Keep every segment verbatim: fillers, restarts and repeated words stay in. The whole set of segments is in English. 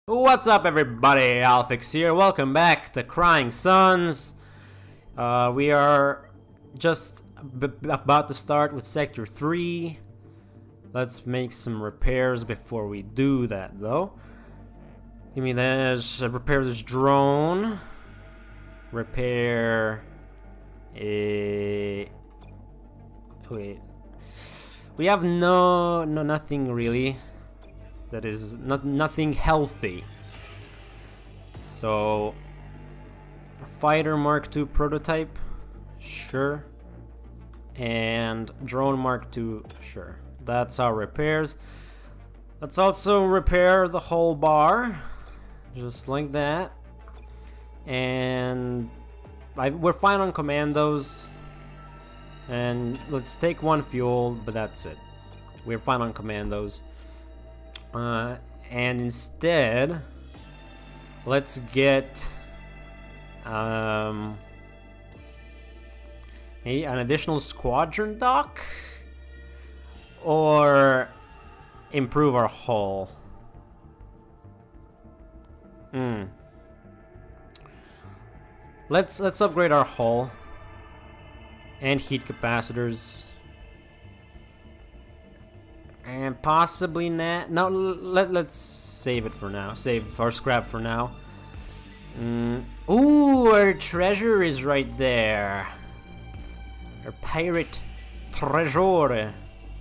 What's up, everybody? Alphix here. Welcome back to Crying Suns. Uh, we are just b about to start with Sector three. Let's make some repairs before we do that, though. Give me this. Uh, repair this drone. Repair a. Wait. We have no, no, nothing really. That is not nothing healthy. So, fighter Mark two prototype, sure, and drone Mark two, sure. That's our repairs. Let's also repair the whole bar, just like that. And I, we're fine on commandos. And let's take one fuel, but that's it. We're fine on commandos. Uh, and instead, let's get um, maybe an additional squadron dock, or improve our hull. Hmm. Let's let's upgrade our hull and heat capacitors. And possibly not. No, let, let's save it for now. Save our scrap for now. Mm. Ooh, our treasure is right there. Our pirate treasure.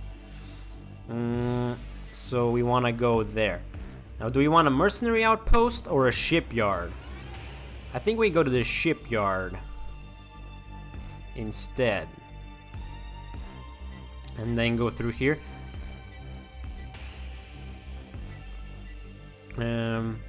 Mm, so we want to go there. Now, do we want a mercenary outpost or a shipyard? I think we go to the shipyard instead. And then go through here. Um,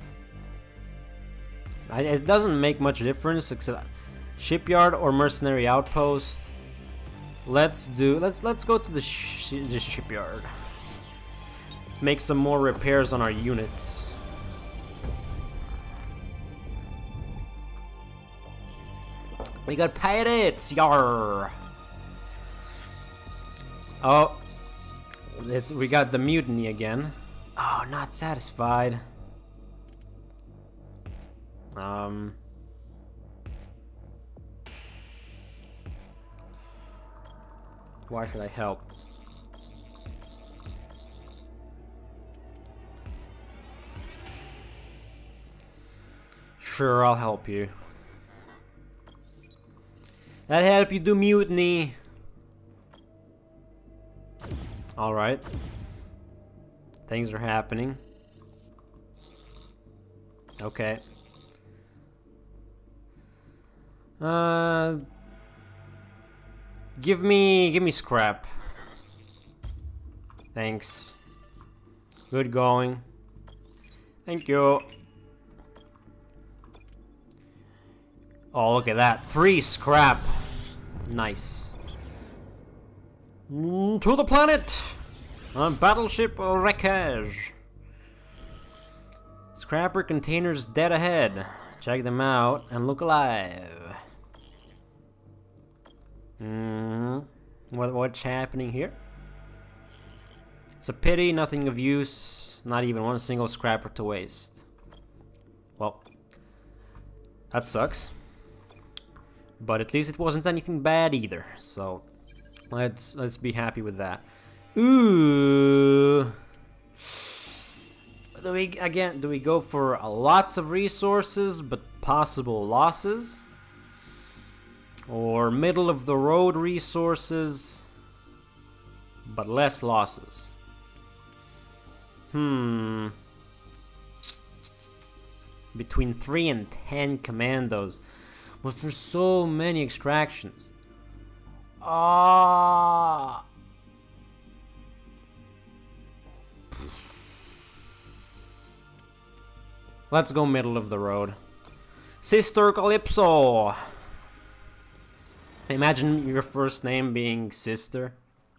I, it doesn't make much difference except shipyard or mercenary outpost. Let's do let's let's go to the, sh the shipyard. Make some more repairs on our units. We got pirates, yar. Oh, it's we got the mutiny again. Oh, not satisfied. Um. Why should I help? Sure, I'll help you. I'll help you do mutiny. All right. Things are happening. Okay. Uh, give me, give me scrap. Thanks. Good going. Thank you. Oh, look at that. Three scrap. Nice. Mm, to the planet! On battleship wreckage. Scrapper containers dead ahead. Check them out and look alive. Mm, what what's happening here? It's a pity, nothing of use, not even one single scrapper to waste. Well, that sucks. But at least it wasn't anything bad either. So let's let's be happy with that. Ooh. Do we again? Do we go for uh, lots of resources but possible losses, or middle of the road resources but less losses? Hmm. Between three and ten commandos, but there's so many extractions. Ah. Let's go middle of the road. Sister Calypso! Imagine your first name being Sister.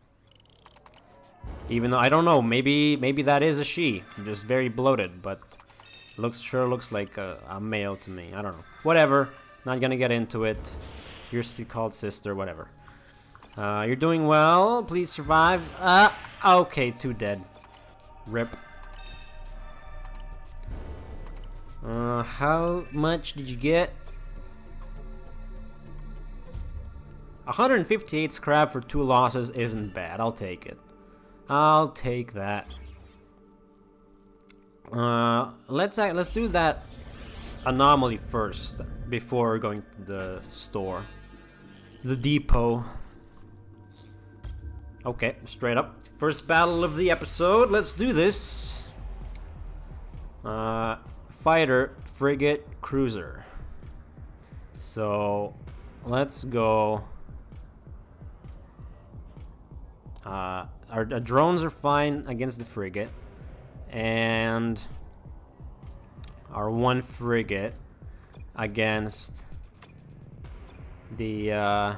Even though, I don't know, maybe maybe that is a she. Just very bloated, but looks sure looks like a, a male to me. I don't know. Whatever. Not gonna get into it. You're still called Sister, whatever. Uh, you're doing well. Please survive. Uh, okay, two dead. Rip. Uh, how much did you get? one hundred fifty-eight scrap for two losses isn't bad. I'll take it. I'll take that. Uh, let's uh, let's do that anomaly first before going to the store, the depot. Okay, straight up. First battle of the episode. Let's do this. Uh, fighter, frigate, cruiser. So, let's go. Uh, our, our drones are fine against the frigate, and our one frigate against the uh,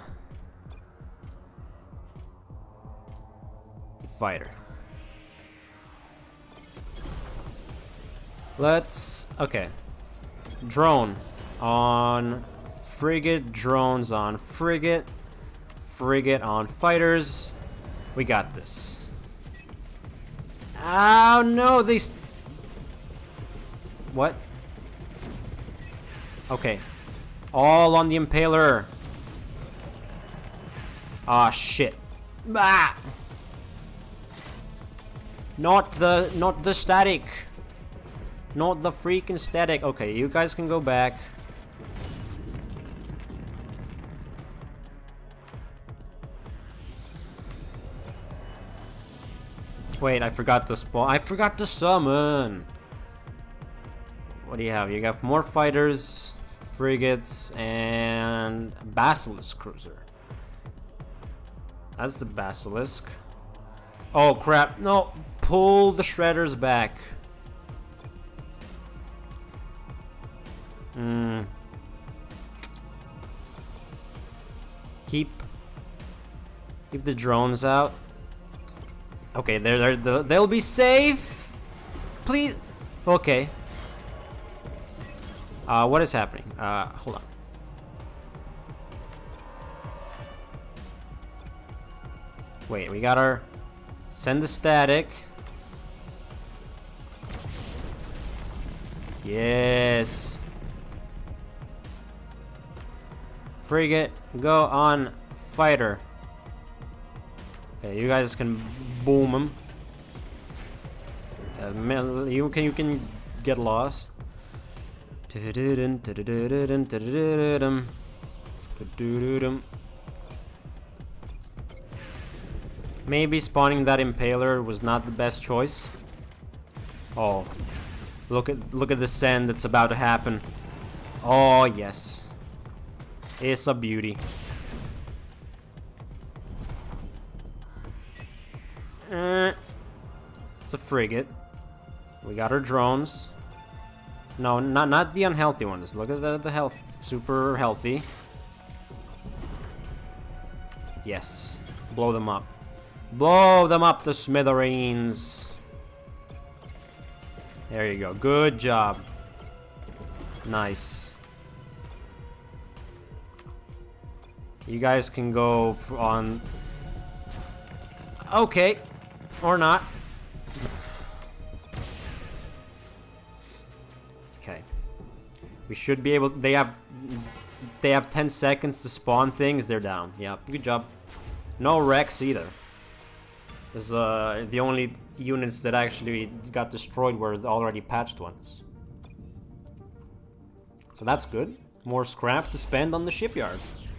fighter. Let's okay. Drone on frigate, drones on frigate, frigate on fighters. We got this. Oh no, they st what? Okay. All on the Impaler. Ah, shit. Ah! Not the not the static. Not the freaking static. Okay, you guys can go back. Wait, I forgot to spawn. I forgot to summon. What do you have? You got more fighters, frigates, and Basilisk cruiser. That's the Basilisk. Oh crap! No, pull the shredders back. Hmm. Keep keep the drones out. Okay, they're, they're they'll be safe. Please. Okay. Uh, what is happening? Uh, hold on. Wait, we got our send the static. Yes. Frigate, go on fighter. Okay, you guys can boom them. Uh, you can you can get lost. Maybe spawning that Impaler was not the best choice. Oh, look at look at the send that's about to happen. Oh yes, it's a beauty. Uh, it's a frigate. We got our drones. No, not not the unhealthy ones. Look at the the health, super healthy. Yes, blow them up. Blow them up to smithereens. There you go. Good job. Nice. You guys can go on. Okay, or not. Okay. We should be able. They have. They have ten seconds to spawn things. They're down. Yeah. Good job. No wrecks either. Is uh, the only units that actually got destroyed were the already patched ones. So that's good. More scrap to spend on the shipyard.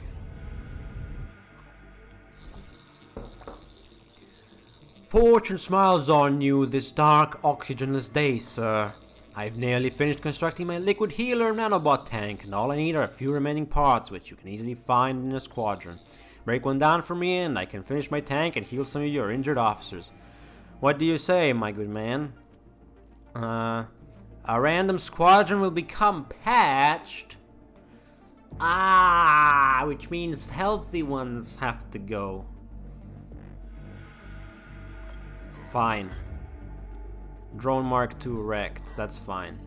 Fortune smiles on you this dark, oxygenless day, sir. I've nearly finished constructing my liquid healer nanobot tank, and all I need are a few remaining parts, which you can easily find in a squadron. Break one down for me and I can finish my tank and heal some of your injured officers. What do you say, my good man? Uh, a random squadron will become patched. Ah, which means healthy ones have to go. Fine. Drone Mark two wrecked, that's fine.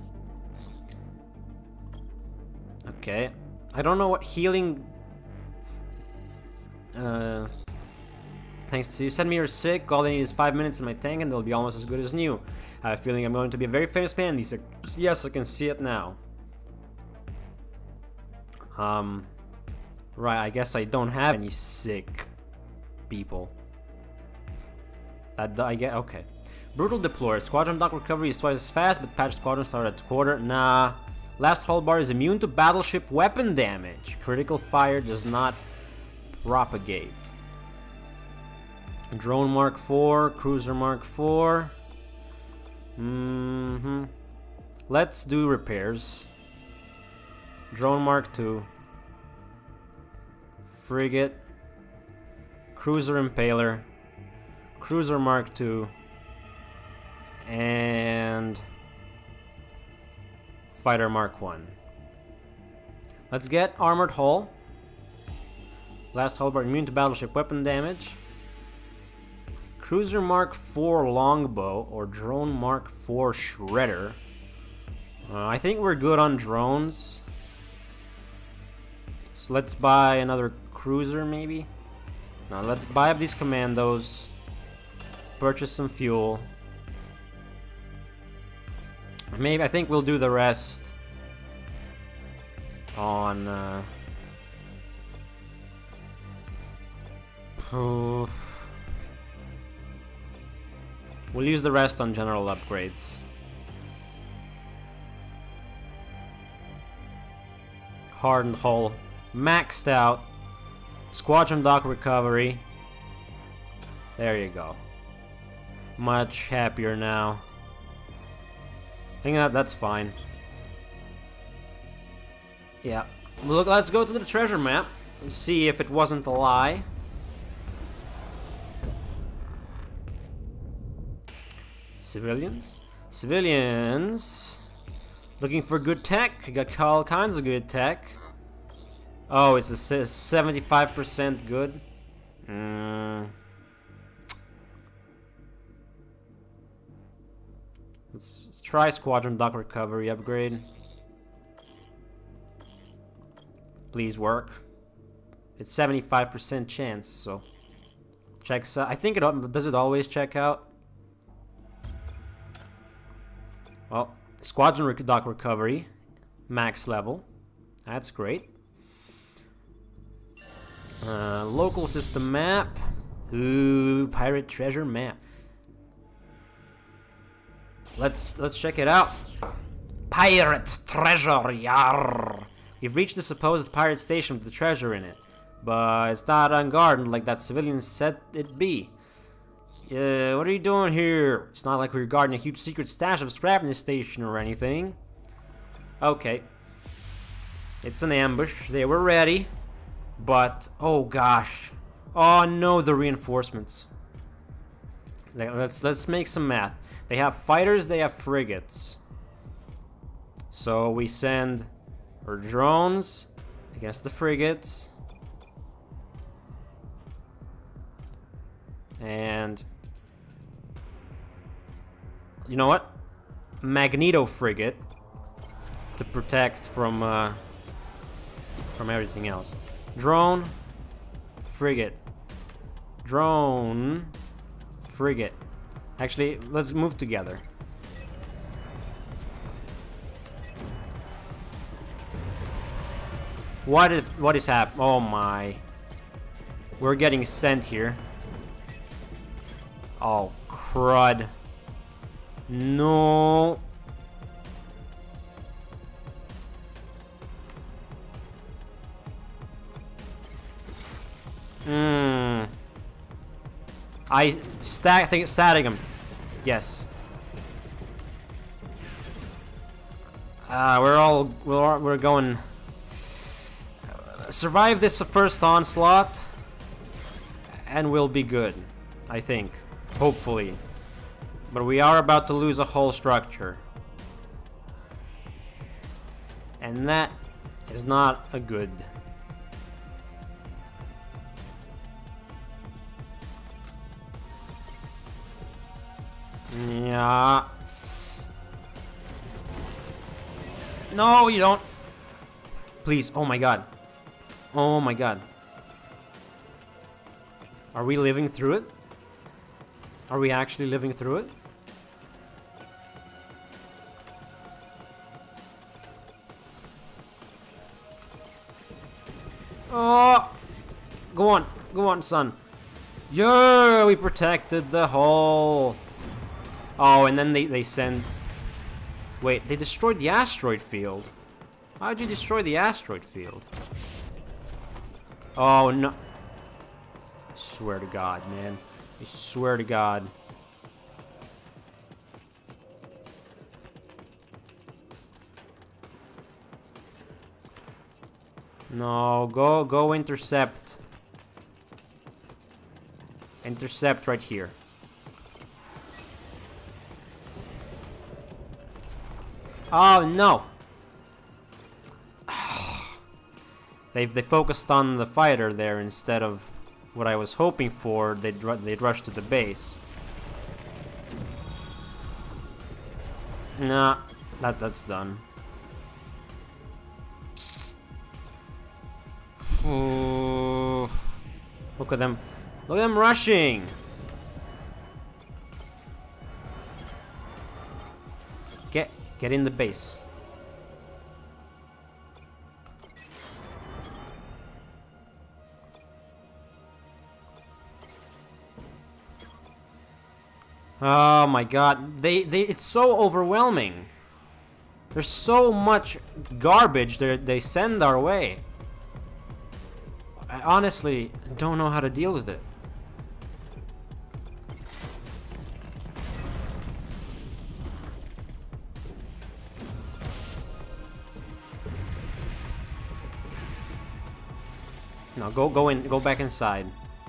Okay. I don't know what healing... Uh, Thanks to you. Send me your sick. All they need is five minutes in my tank and they'll be almost as good as new. I have a feeling I'm going to be a very famous man. These are... Yes, I can see it now. Um... Right, I guess I don't have any sick people. That I get... Okay. Brutal Deployer. Squadron dock recovery is twice as fast, but patch squadron start at quarter. Nah. Last hull bar is immune to battleship weapon damage. Critical fire does not propagate. Drone Mark four, Cruiser Mark four. Mm-hmm. Let's do repairs. Drone Mark two. Frigate. Cruiser Impaler. Cruiser Mark two. And Fighter Mark one. Let's get Armored Hull. Last hull bar immune to battleship weapon damage. Cruiser Mark four Longbow or Drone Mark four Shredder. Uh, I think we're good on drones. So let's buy another cruiser maybe. Now let's buy up these commandos. Purchase some fuel. Maybe I think we'll do the rest on uh, oh, we'll use the rest on general upgrades. Hardened hull, maxed out, squadron dock recovery. There you go. Much happier now. I think that that's fine. Yeah. Look, let's go to the treasure map and see if it wasn't a lie. Civilians? Civilians. Looking for good tech. Got all kinds of good tech. Oh, it's a seventy-five percent good. Mm. Let's, let's try squadron dock recovery upgrade. Please work. It's seventy-five percent chance, so checks out. I think it does it always check out. Well, squadron dock recovery, max level. That's great. Uh, local system map. Ooh, pirate treasure map. Let's let's check it out. Pirate treasure, yar. We've reached the supposed pirate station with the treasure in it, but it's not unguarded like that civilian said it'd be. Uh, what are you doing here? It's not like we're guarding a huge secret stash of scrap in this station or anything. Okay. It's an ambush. They were ready. But, oh gosh. Oh no, the reinforcements. Let's, let's make some math. They have fighters, they have frigates. So we send our drones against the frigates. And you know what? Magneto frigate to protect from uh, from everything else. Drone, frigate, drone, frigate. Actually, let's move together. What if? What is happening? Oh my! We're getting sent here. Oh crud! No. Hmm. I stack think static him. Yes. Uh, we're all we're we're going. Survive this first onslaught, and we'll be good. I think. Hopefully. But we are about to lose a whole structure. And that is not a good. Yeah. No, you don't. Please. Oh my god. Oh my god. Are we living through it? Are we actually living through it? Oh! Go on. Go on, son. Yeah, we protected the hull. Oh, and then they, they send... Wait, they destroyed the asteroid field. How'd you destroy the asteroid field? Oh, no. I swear to God, man. I swear to God. No, go, go intercept. Intercept right here. Oh, no. They've they focused on the fighter there instead of what I was hoping for. They'd they'd rush to the base. Nah, that that's done. Ooh. Look at them! Look at them rushing! Get get in the base. Oh my God, they, they, it's so overwhelming. There's so much garbage that they send our way. I honestly don't know how to deal with it. No, go, go in, go back inside.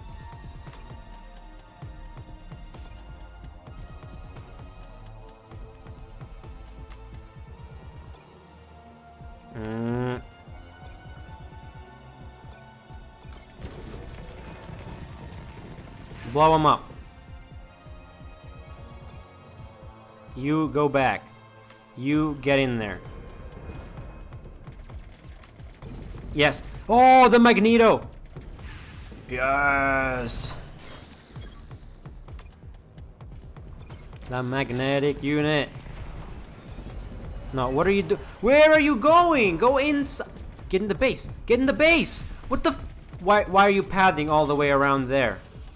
Mm. Blow him up. You go back. You get in there. Yes. Oh, the Magneto. Yes. The magnetic unit. No, what are you doing? Where are you going? Go inside. Get in the base. Get in the base. What the? F why? Why are you padding all the way around there?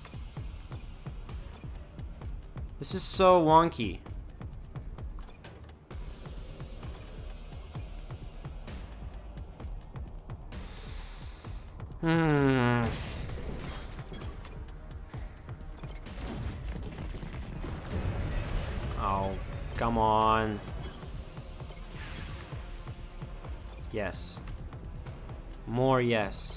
This is so wonky. Hmm. Oh, come on. Yes. More yes.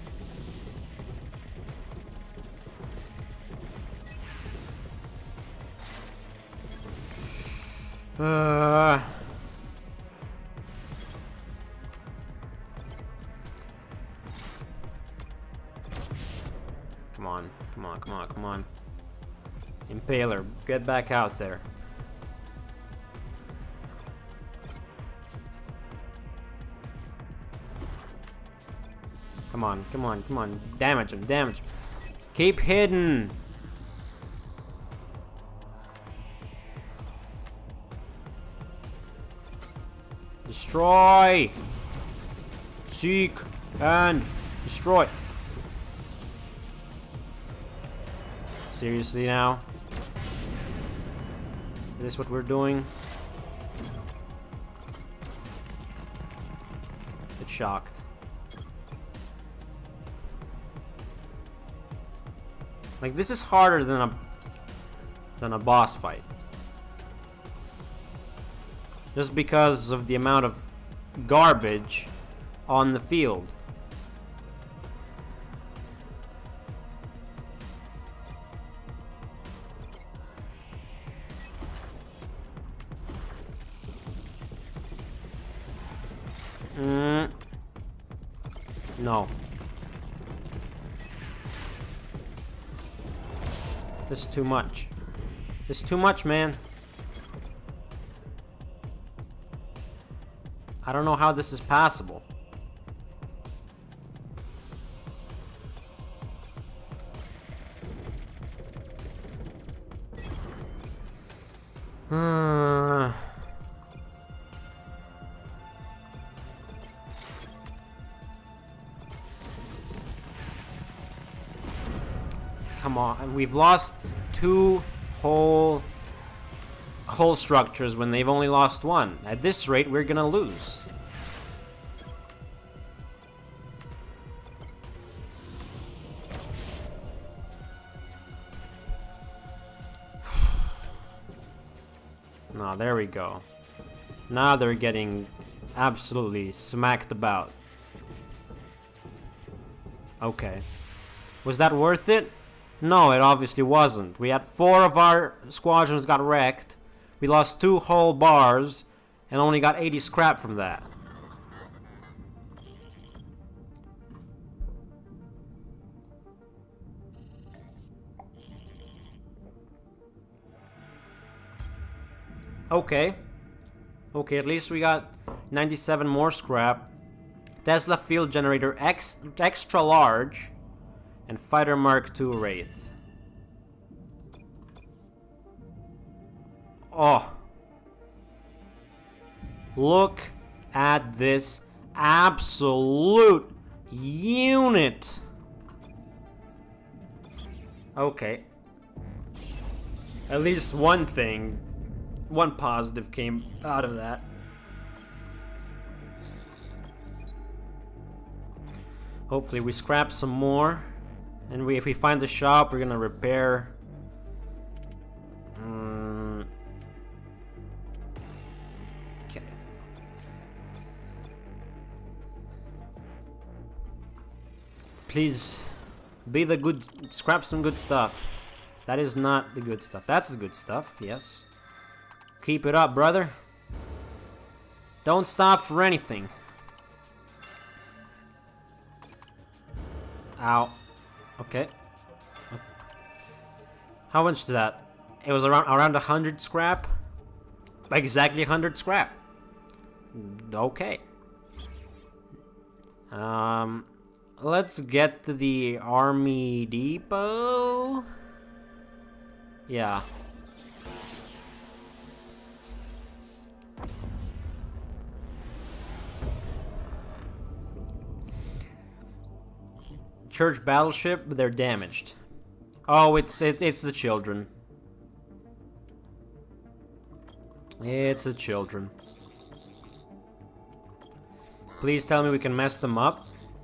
Uh. Come on, come on, come on, come on. Impaler, get back out there. Come on, come on, come on. Damage him, damage him. Keep hidden. Destroy. Seek and destroy. Seriously now? Is this what we're doing? Get shocked. Like, this is harder than a than a boss fight. Just because of the amount of garbage on the field. Mm. No. This is too much. This is too much, man. I don't know how this is possible. Uh... Come on, we've lost two whole whole structures when they've only lost one. At this rate, we're gonna lose. No, there we go. Now they're getting absolutely smacked about. Okay. Was that worth it? No, it obviously wasn't. We had four of our squadrons got wrecked. We lost two whole bars and only got eighty scrap from that. Okay. Okay, at least we got ninety-seven more scrap. Tesla field generator X extra large and fighter Mark two Wraith. Oh. Look at this absolute unit. Okay. At least one thing, one positive came out of that. Hopefully we scrap some more. And we, if we find the shop, we're gonna repair. Mm. Okay. Please, be the good. Scrap some good stuff. That is not the good stuff. That's the good stuff. Yes. Keep it up, brother. Don't stop for anything. Ow. Okay. How much is that? It was around around a hundred scrap. Exactly a hundred scrap. Okay. Um, let's get to the army depot. Yeah. Church battleship, but they're damaged. Oh, it's it, it's the children. It's the children. Please tell me we can mess them up.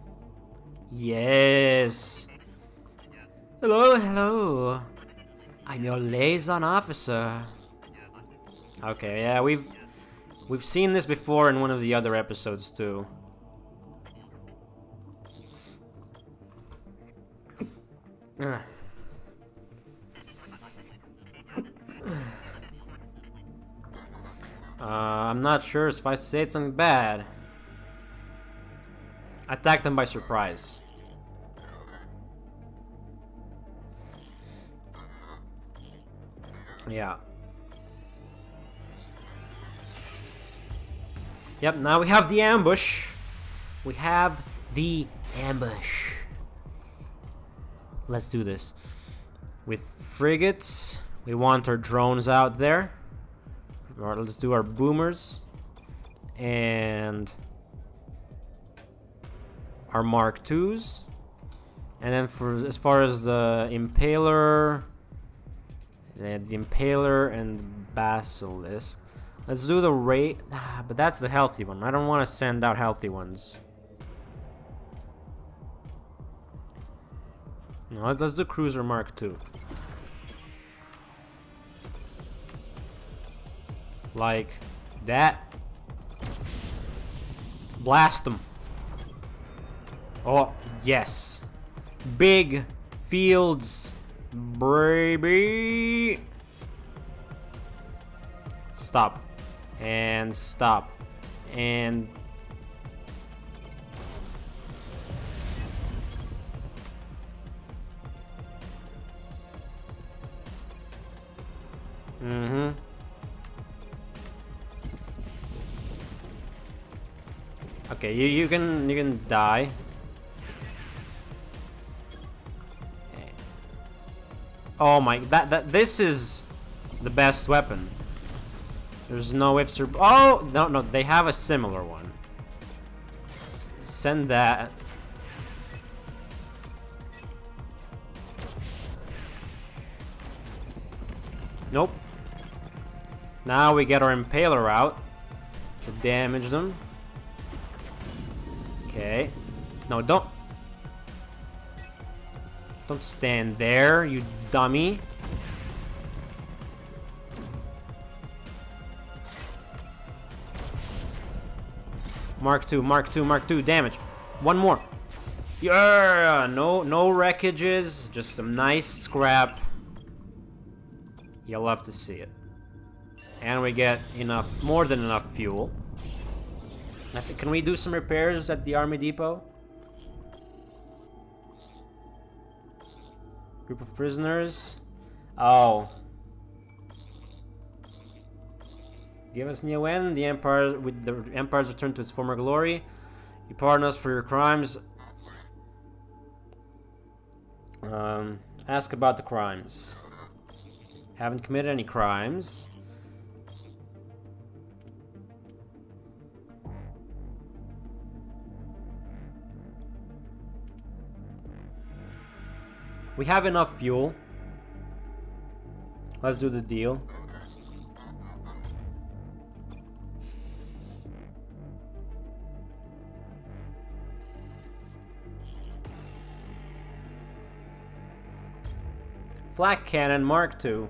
Yes. Hello, hello. I'm your liaison officer. Okay, yeah, we've we've seen this before in one of the other episodes too. Uh, I'm not sure, suffice to say it's something bad. Attack them by surprise. Yeah. Yep, now we have the ambush. We have the ambush. Let's do this. With frigates, we want our drones out there. Alright, let's do our boomers. And our Mark twos. And then for as far as the Impaler, the, the Impaler and Basilisk, let's do the rate. But that's the healthy one. I don't want to send out healthy ones. No, let's do Cruiser Mark two. Like that. Blast them. Oh, yes. Big fields, baby. Stop. And stop. And... Mm-hmm. Okay, you you can you can die. Oh my, that that this is the best weapon. There's no ifs or... Oh! No, no, they have a similar one. S send that. Nope. Now we get our Impaler out to damage them. Okay. No, don't... Don't stand there, you dummy. Mark two, Mark two, Mark two, damage. One more. Yeah, no, no wreckages, just some nice scrap. You'll love to see it. And we get enough, more than enough fuel. I think, can we do some repairs at the army depot? Group of prisoners. Oh. Give us new end. The empire, with the empire's return to its former glory. You pardon us for your crimes. Um, ask about the crimes. Haven't committed any crimes. We have enough fuel. Let's do the deal. Flak cannon Mark two.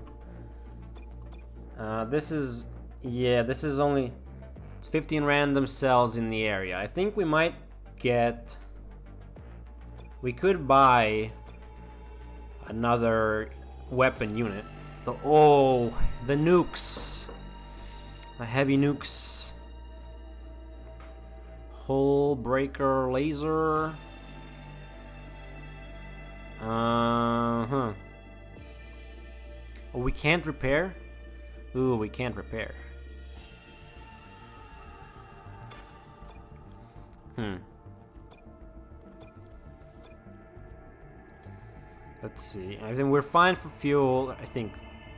Uh, this is, yeah, this is only it's fifteen random cells in the area. I think we might get, we could buy another weapon unit. The, oh, the nukes. The heavy nukes. Hull breaker laser. Uh-huh. Oh, we can't repair? Ooh, we can't repair. Hmm. Let's see. I think we're fine for fuel. I think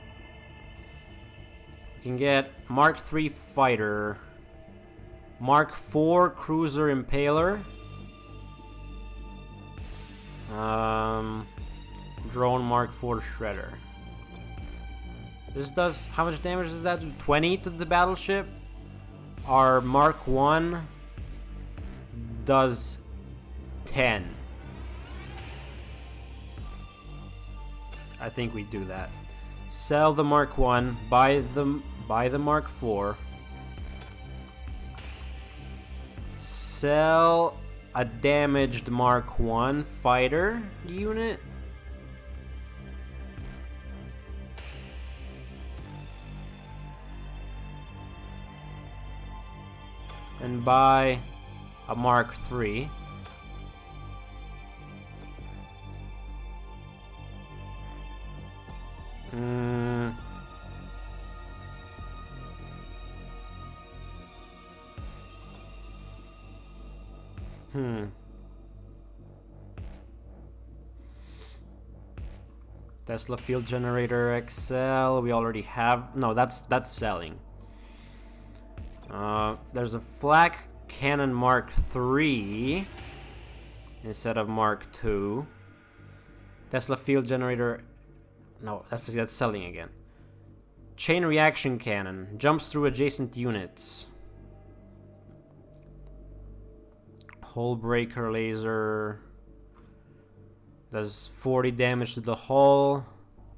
we can get Mark three fighter, Mark four cruiser impaler, um, drone Mark four shredder. This does, how much damage does that do? twenty to the battleship? Our Mark one does ten. I think we do that. Sell the Mark one, buy the, buy the Mark four. Sell a damaged Mark one fighter unit. And buy a Mark three. Mm. Hmm. Tesla field generator X L. We already have. No, that's that's selling. Uh, there's a flak cannon Mark three instead of Mark two. Tesla field generator. No, that's that's selling again. Chain reaction cannon jumps through adjacent units. Hull breaker laser does forty damage to the hull.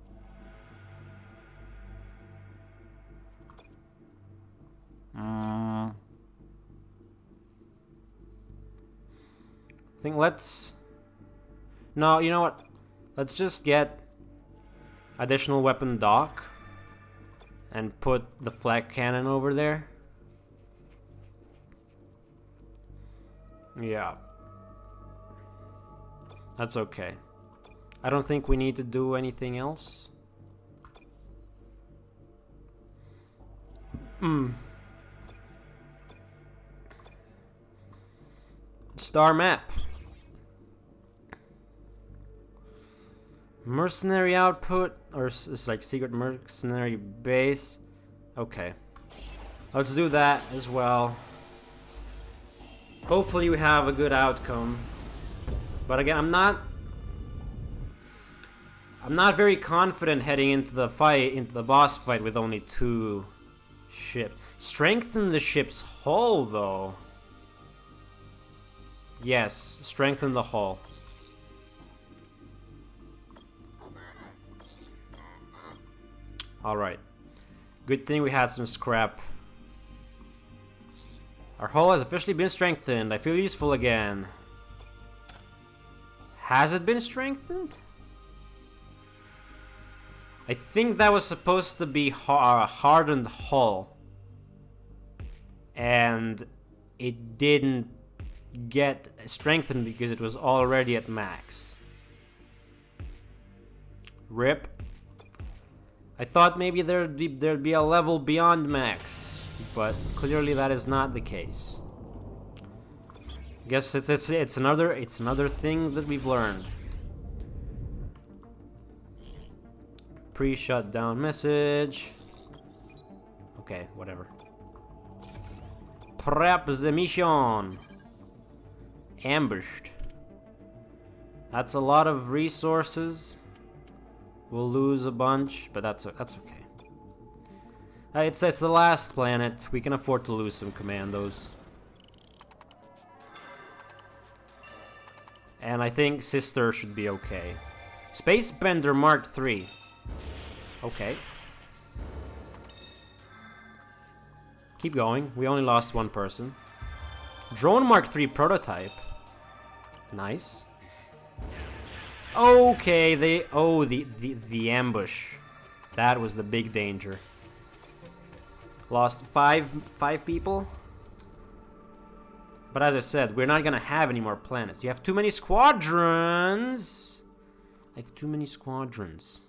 Mm. I think let's. No, you know what? Let's just get additional weapon dock and put the flak cannon over there. Yeah. That's okay. I don't think we need to do anything else. Hmm. Star map. Mercenary output, or it's like secret mercenary base. Okay. Let's do that as well. Hopefully we have a good outcome. But again, I'm not... I'm not very confident heading into the fight, into the boss fight with only two ships. Strengthen the ship's hull, though. Yes, strengthen the hull. Alright. Good thing we had some scrap. Our hull has officially been strengthened. I feel useful again. Has it been strengthened? I think that was supposed to be a hardened hull. And it didn't get strengthened because it was already at max. Rip. I thought maybe there'd be, there'd be a level beyond max, but clearly that is not the case. Guess it's it's it's another it's another thing that we've learned. Pre-shutdown message. Okay, whatever. Prep the mission. Ambushed. That's a lot of resources. We'll lose a bunch, but that's that's okay. Uh, it's it's the last planet. We can afford to lose some commandos. And I think Sister should be okay. Space Bender Mark three. Okay. Keep going. We only lost one person. Drone Mark three prototype. Nice. Okay, they... Oh, the, the, the ambush. That was the big danger. Lost five, five people. But as I said, we're not gonna have any more planets. You have too many squadrons! I have too many squadrons.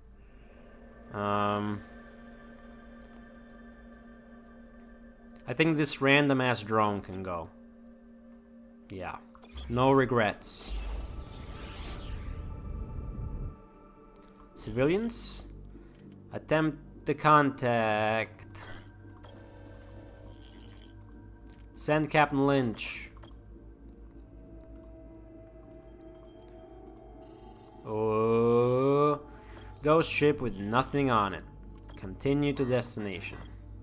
Um... I think this random-ass drone can go. Yeah. No regrets. Civilians? Attempt to contact. Send Captain Lynch. Oh, ghost ship with nothing on it. Continue to destination.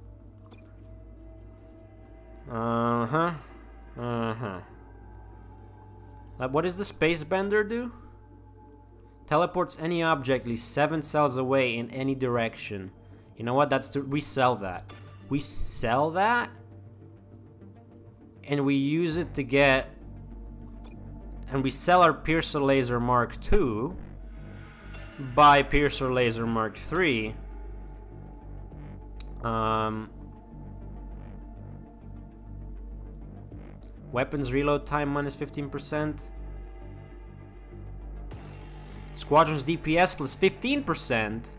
Uh-huh. Uh-huh. Uh, what does the Space Bender do? Teleports any object at least seven cells away in any direction. You know what? That's to, we sell that. We sell that, and we use it to get, and we sell our Piercer Laser Mark two, buy Piercer Laser Mark three. Um, weapons reload time minus fifteen percent. Squadron's D P S plus fifteen percent.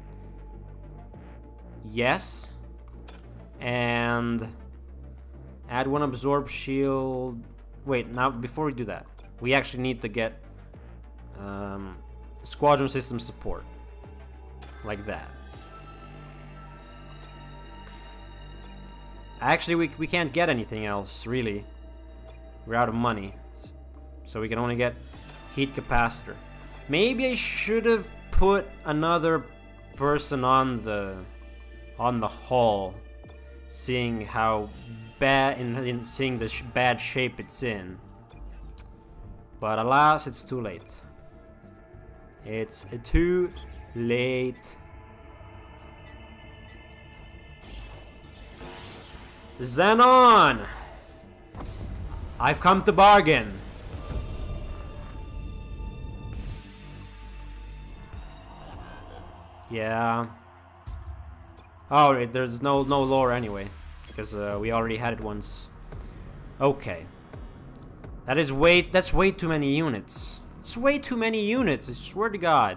Yes. And add one absorb shield. Wait, now before we do that, we actually need to get um, squadron system support. Like that. Actually, we, we can't get anything else, really. We're out of money. So we can only get heat capacitor. Maybe I should have put another person on the on the hull, seeing how bad in, in seeing the sh bad shape it's in. But alas, it's too late. It's too late. Xenon! I've come to bargain. Yeah. Oh, there's no no lore anyway, because uh, we already had it once. Okay. That is way that's way too many units. It's way too many units. I swear to God.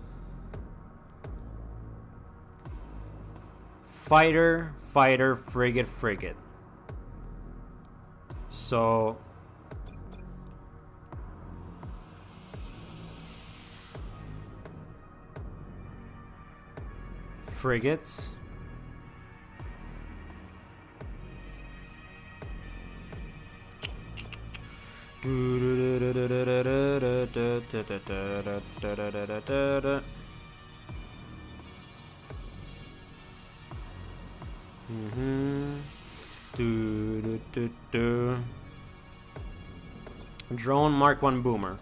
Fighter, fighter, frigate, frigate. So. Frigates. Mm-hmm. Do, do, do, do. Drone Mark one boomer.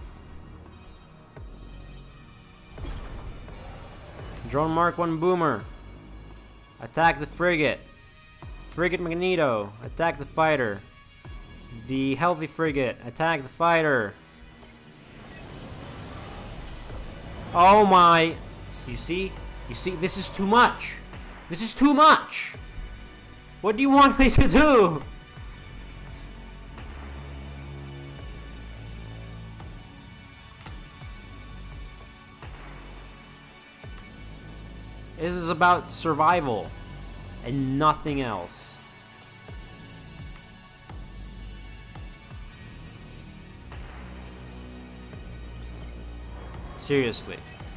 Drone Mark one boomer. Attack the frigate. Frigate Magneto. Attack the fighter. The healthy frigate. Attack the fighter. Oh my. So you see? You see? This is too much. This is too much. What do you want me to do? This is about survival and nothing else. Seriously.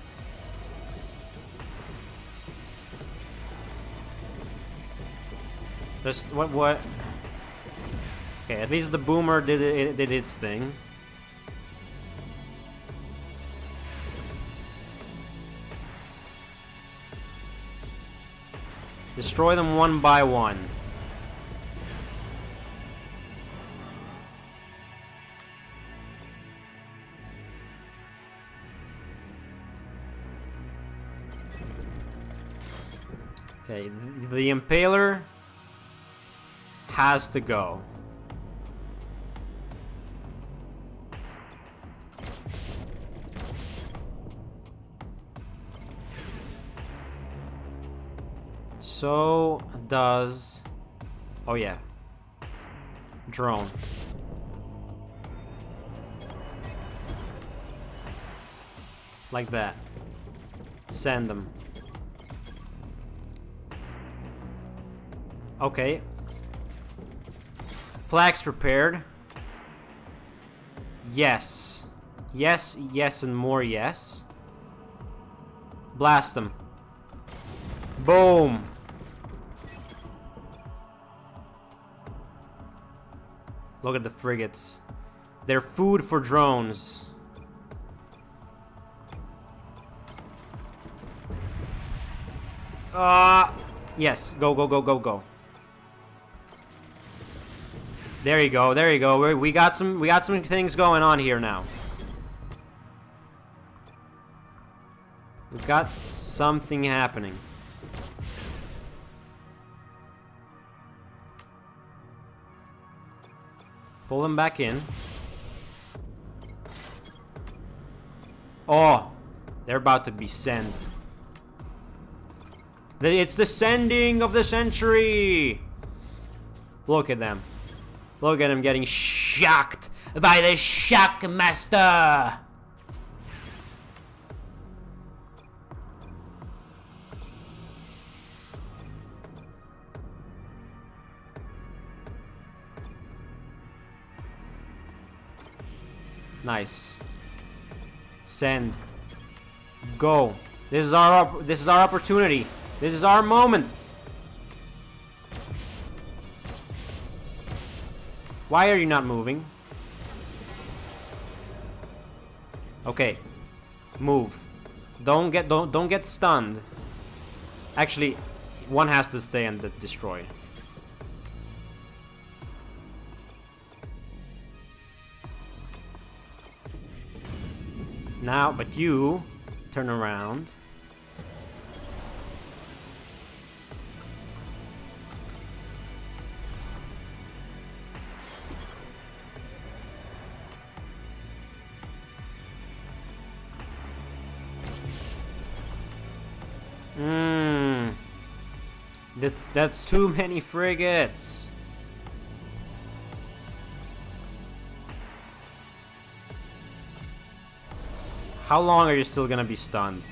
Just what what? Okay, at least the boomer did it, did its thing. Destroy them one by one. Okay, the Impaler has to go. So does... Oh yeah. Drone. Like that. Send them. Okay. Flags prepared. Yes. Yes, yes, and more yes. Blast them. Boom. Look at the frigates. They're food for drones. Ah, uh, yes. Go, go, go, go, go. There you go. There you go. We're, we got some. We got some things going on here now. We've got something happening. Pull them back in. Oh, they're about to be sent. It's the sending of the century. Look at them. Look at them getting shocked by the Shock Master. Nice. Send. Go. This is our this is our opportunity. This is our moment. Why are you not moving? Okay. Move. Don't get don't don't get stunned. Actually, one has to stay and destroy. Now, but you turn around. Hmm. That that's too many frigates. How long are you still gonna be stunned?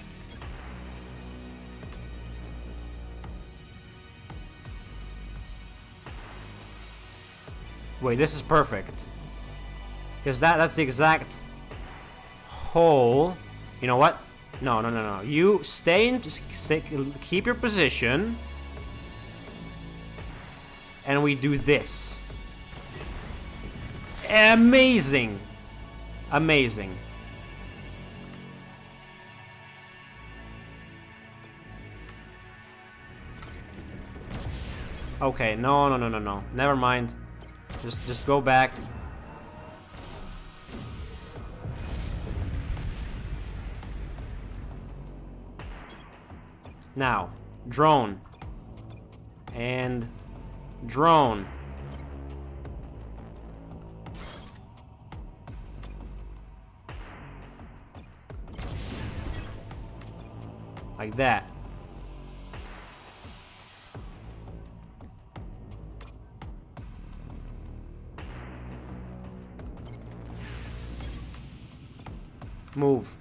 Wait, this is perfect. Because that that's the exact hole. You know what? No, no, no, no. You stay in, just stay, keep your position. And we do this. Amazing! Amazing. Okay, no, no, no, no, no. Never mind. Just, just go back. Now, drone. And drone. Like that. Move.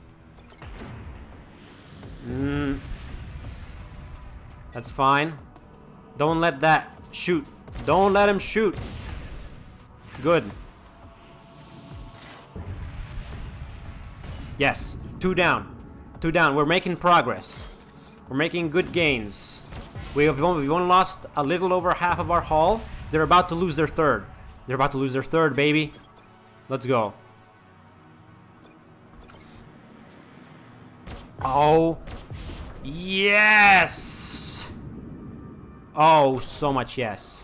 Mm. That's fine. Don't let that shoot. Don't let him shoot. Good. Yes. Two down. Two down. We're making progress. We're making good gains. We have only, we've only lost a little over half of our haul. They're about to lose their third. They're about to lose their third, baby. Let's go. Oh. Yes! Oh, so much yes.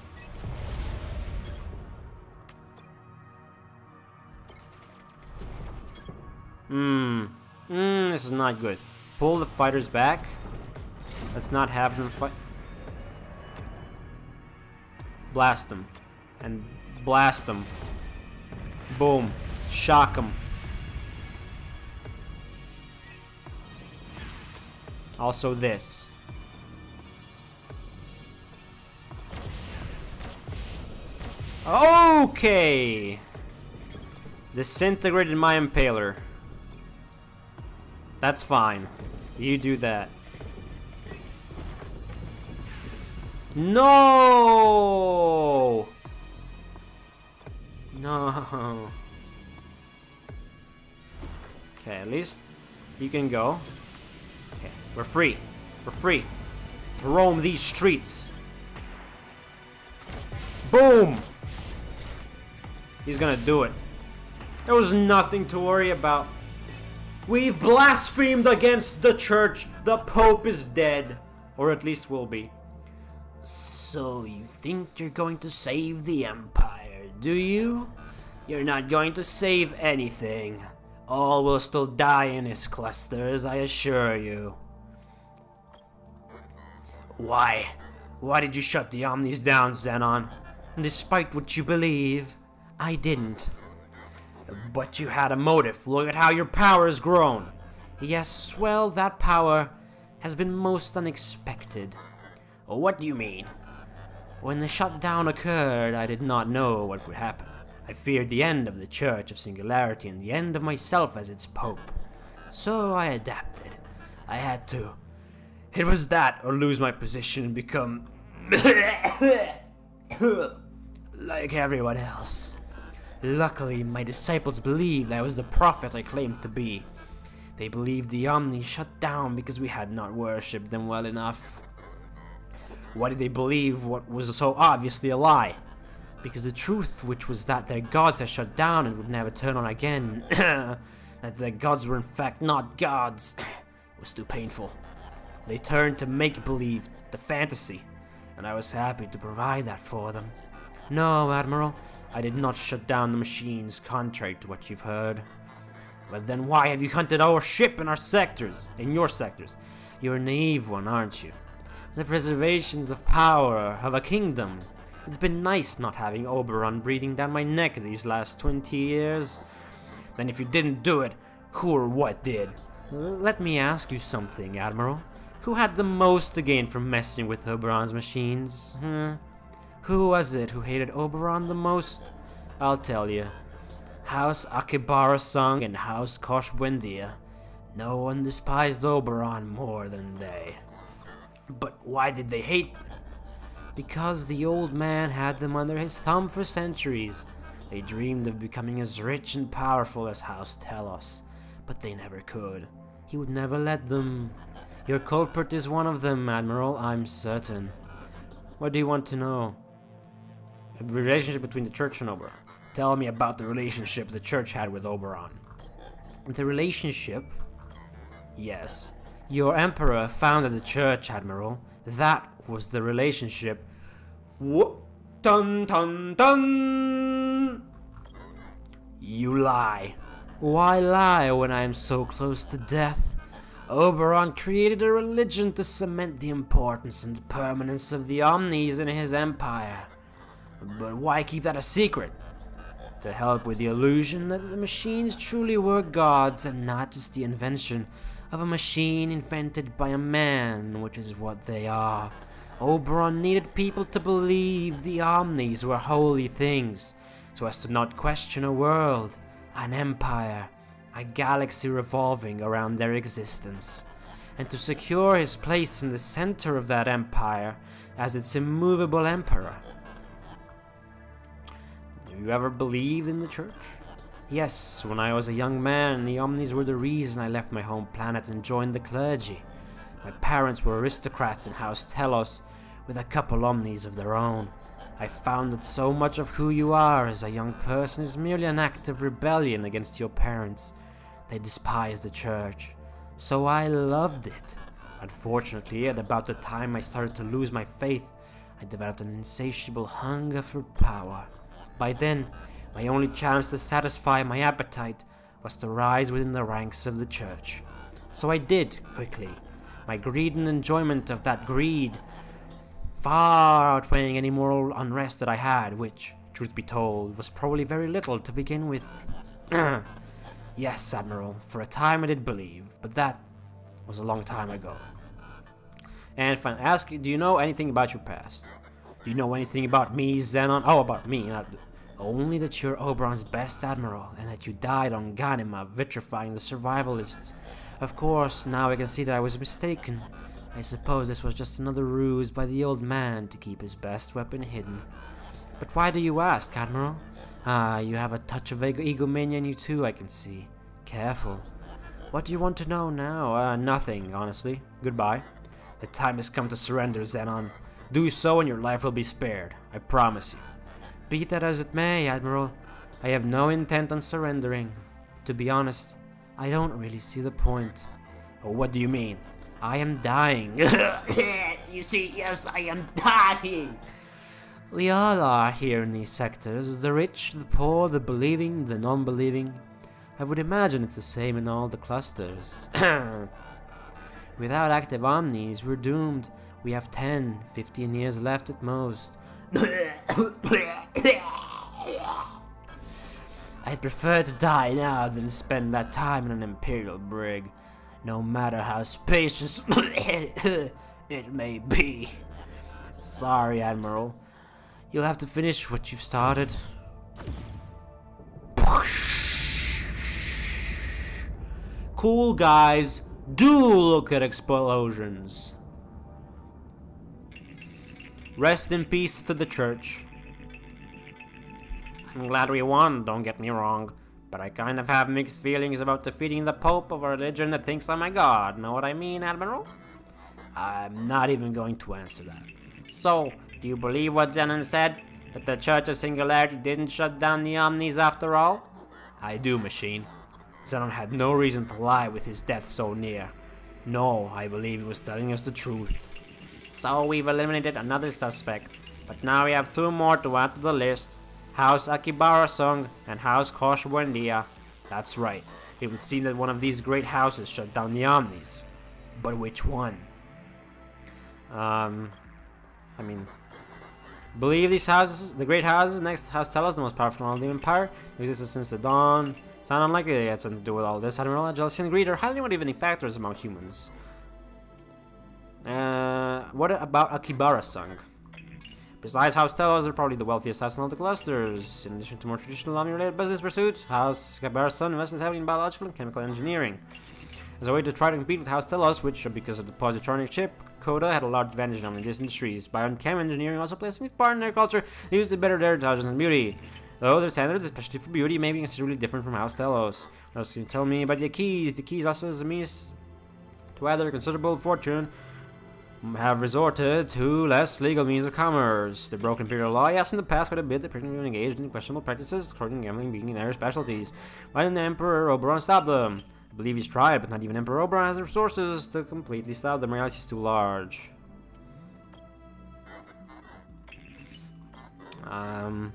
Hmm. Hmm, this is not good. Pull the fighters back. Let's not have them fight. Blast them. And blast them. Boom. Shock them. Also this. Okay! Disintegrated my impaler. That's fine. You do that. No! No. Okay, at least you can go. Okay, we're free. We're free to roam these streets. Boom! He's gonna do it. There was nothing to worry about. We've blasphemed against the church. The Pope is dead. Or at least will be. So you think you're going to save the Empire, do you? You're not going to save anything. All will still die in his clusters, I assure you. Why? Why did you shut the Omnis down, Xenon? Despite what you believe, I didn't. But you had a motive. Look at how your power has grown. Yes, well, that power has been most unexpected. What do you mean? When the shutdown occurred, I did not know what would happen. I feared the end of the Church of Singularity and the end of myself as its Pope. So I adapted. I had to. It was that or lose my position and become like everyone else. Luckily, my disciples believed I was the prophet I claimed to be. They believed the Omni shut down because we had not worshipped them well enough. Why did they believe what was so obviously a lie? Because the truth, which was that their gods had shut down and would never turn on again, that their gods were in fact not gods, was too painful. They turned to make-believe, the fantasy, and I was happy to provide that for them. No, Admiral, I did not shut down the machines, contrary to what you've heard. But then why have you hunted our ship in our sectors, in your sectors? You're a naive one, aren't you? The preservations of power of a kingdom. It's been nice not having Oberon breathing down my neck these last twenty years. Then if you didn't do it, who or what did? Let me ask you something, Admiral. Who had the most to gain from messing with Oberon's machines? Hmm? Who was it who hated Oberon the most? I'll tell you. House Akibara-sung and House Kosh Buendia. No one despised Oberon more than they. But why did they hate them? Because the old man had them under his thumb for centuries. They dreamed of becoming as rich and powerful as House Telos, but they never could. He would never let them. Your culprit is one of them, Admiral, I'm certain. What do you want to know? The relationship between the Church and Oberon. Tell me about the relationship the church had with Oberon. The relationship? Yes. Your emperor founded the church, Admiral. That was the relationship. What? Dun dun dun! You lie. Why lie when I am so close to death? Oberon created a religion to cement the importance and permanence of the Omnis in his empire. But why keep that a secret? To help with the illusion that the machines truly were gods and not just the invention of a machine invented by a man, which is what they are. Oberon needed people to believe the Omnis were holy things, so as to not question a world, an empire, a galaxy revolving around their existence, and to secure his place in the center of that empire as its immovable emperor. You ever believed in the church? Yes, when I was a young man, the Omnis were the reason I left my home planet and joined the clergy. My parents were aristocrats in House Telos, with a couple Omnis of their own. I found that so much of who you are as a young person is merely an act of rebellion against your parents. They despise the church. So I loved it. Unfortunately, at about the time I started to lose my faith, I developed an insatiable hunger for power. By then, my only chance to satisfy my appetite was to rise within the ranks of the church. So I did, quickly, my greed and enjoyment of that greed far outweighing any moral unrest that I had, which, truth be told, was probably very little to begin with. Yes, Admiral, for a time I did believe, but that was a long time ago. And if I ask you, do you know anything about your past? Do you know anything about me, Xenon? Oh, about me, not... Only that you're Oberon's best admiral, and that you died on Ganima, vitrifying the survivalists. Of course, now I can see that I was mistaken. I suppose this was just another ruse by the old man to keep his best weapon hidden. But why do you ask, Admiral? Ah, you have a touch of ego egomania in you too, I can see. Careful. What do you want to know now? Uh, nothing, honestly. Goodbye. The time has come to surrender, Xenon. Do so and your life will be spared. I promise you. Be that as it may, Admiral, I have no intent on surrendering. To be honest, I don't really see the point. Oh, what do you mean? I am dying. You see, yes, I am dying. We all are here in these sectors, the rich, the poor, the believing, the non-believing. I would imagine it's the same in all the clusters. Without active Omnis, we're doomed. We have ten, fifteen years left at most. I'd prefer to die now than spend that time in an Imperial brig, no matter how spacious it may be. Sorry, Admiral. You'll have to finish what you've started. Cool guys, do look at explosions. Rest in peace to the church. I'm glad we won, don't get me wrong, but I kind of have mixed feelings about defeating the Pope of a religion that thinks I'm a god. Know what I mean, Admiral? I'm not even going to answer that. So, do you believe what Xenon said? That the Church of Singularity didn't shut down the Omnis after all? I do, Machine. Xenon had no reason to lie with his death so near. No, I believe he was telling us the truth. So we've eliminated another suspect, but now we have two more to add to the list. House Akibara-sung and House Kosh Buendia. That's right, it would seem that one of these great houses shut down the Omnis. But which one? Um, I mean, believe these houses, the great houses next House Telos, the most powerful in all the Empire, existed since the dawn. Sound unlikely they had something to do with all this. Admiral, jealousy and greed are highly motivating factors among humans. Uh, what about Akibara-sung? Besides House Telos, they're probably the wealthiest house in all the clusters. In addition to more traditional Omni-related business pursuits, House Akibara-sung invested heavily in biological and chemical engineering. As a way to try to compete with House Telos, which, because of the positronic chip, Coda had a large advantage in these industries. Biochem engineering also plays a significant part in their culture. They used to better their intelligence and beauty. Though their standards, especially for beauty, may be considerably different from House Telos. What else can you tell me about the keys? The keys also is a means to either considerable fortune, have resorted to less legal means of commerce. The broken imperial law, yes, in the past quite a bit, the prisoners were engaged in questionable practices, according to gambling being their specialties. Why didn't the Emperor Oberon stop them? I believe he's tried, but not even Emperor Oberon has the resources to completely stop them. Reality is too large. Um,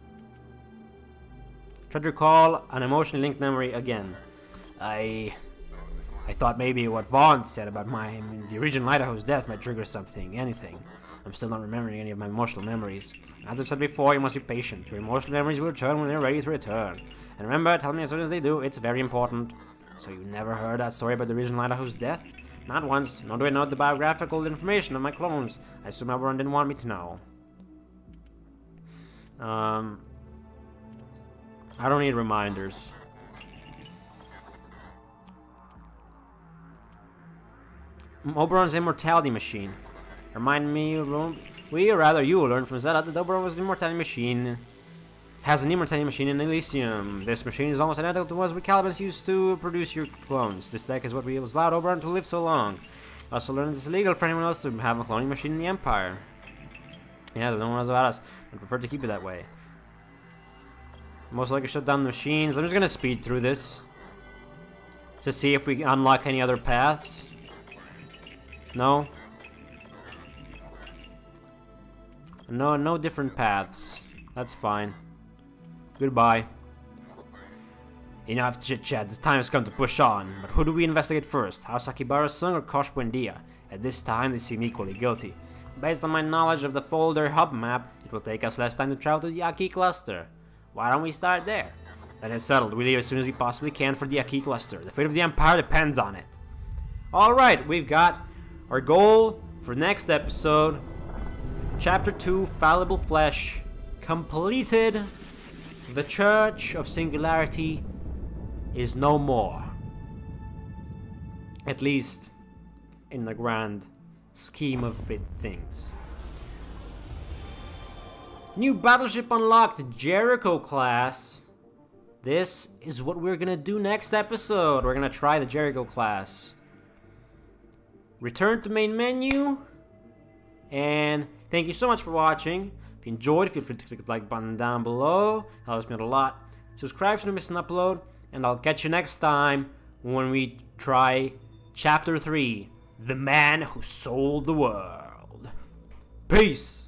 try to recall an emotionally linked memory again. I... I thought maybe what Vaughn said about my the original Idaho's death might trigger something, anything. I'm still not remembering any of my emotional memories. As I've said before, you must be patient. Your emotional memories will return when they're ready to return. And remember, tell me as soon as they do, it's very important. So you never heard that story about the original Idaho's death? Not once, nor do I know the biographical information of my clones. I assume everyone didn't want me to know. Um, I don't need reminders. Oberon's immortality machine. Remind me, we or rather you learn from Zeta that Oberon was the immortality machine. Has an immortality machine in Elysium. This machine is almost identical to what Recalibus used to produce your clones. This tech is what we allowed Oberon to live so long. Also learned it's illegal for anyone else to have a cloning machine in the Empire. Yeah, no one knows about us. I prefer to keep it that way. Most likely shut down the machines. I'm just gonna speed through this to see if we unlock any other paths. No? No, no different paths. That's fine. Goodbye. Enough chit-chat, the time has come to push on. But who do we investigate first? House Akibara-sung or Kosh Buendia? At this time, they seem equally guilty. Based on my knowledge of the folder hub map, it will take us less time to travel to the Aki cluster. Why don't we start there? Then it's settled. We leave as soon as we possibly can for the Aki cluster. The fate of the Empire depends on it. Alright, we've got our goal for next episode. Chapter two, Fallible Flesh, completed. The Church of Singularity is no more. At least in the grand scheme of it things. New battleship unlocked, Jericho class. This is what we're gonna do next episode. We're gonna try the Jericho class. Return to main menu. And thank you so much for watching. If you enjoyed, feel free to click the like button down below. Helps me out a lot. Subscribe so you don't miss an upload. And I'll catch you next time when we try Chapter three, The Man Who Sold the World. Peace!